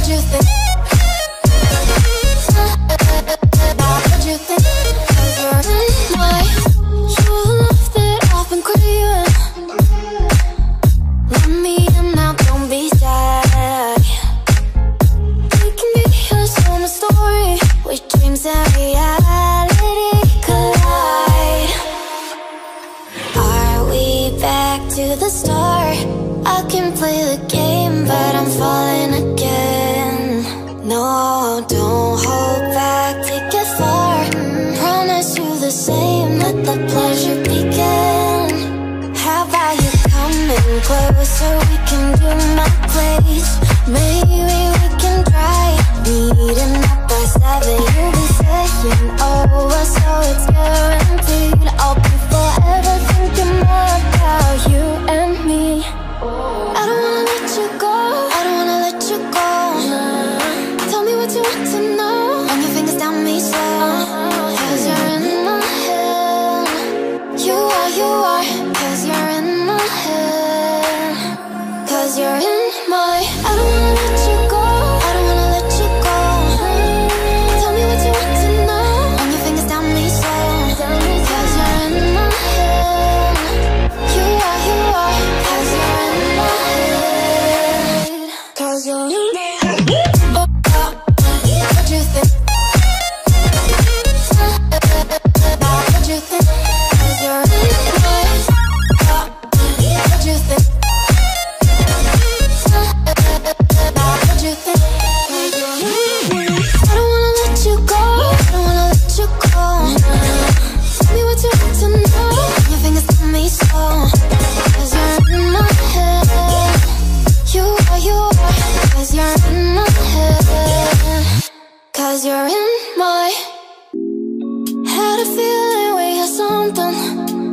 What you think? What you think? 'Cause you're in my love that I've been craving. Let me in now, don't be shy. We can be a summer story with dreams and reality collide. Are we back to the start? I can play the game, but I'm falling again. No, don't hold back, take it far. Promise you the same, let the pleasure begin. How about you coming closer, we can do my place. Maybe we can try meeting up by 7. You'll be saying over, so it's guaranteed. I'll be forever thinking more about you and me. I don't wanna let you go, I don't wanna let you go. Tell me what you want to know. Run your fingers down me slow. 'Cause you're in my head. You are, 'cause you're in my head. 'Cause you're in my, I don't wanna let you go, I don't wanna let you go. Tell me what you want to know. Run your fingers down me slow. 'Cause you're in my head. You are, 'cause you're in my head. 'Cause you're in my head. What you think? What you think? 'Cause you're in my head. What you think? What you think? 'Cause you're in my head. I don't wanna let you go, I don't wanna let you go. Tell me what you want to know. Your fingers on me slow. 'Cause you're in my head. You are, 'cause you're in my head. 'Cause you're in my. Had a feeling we had something.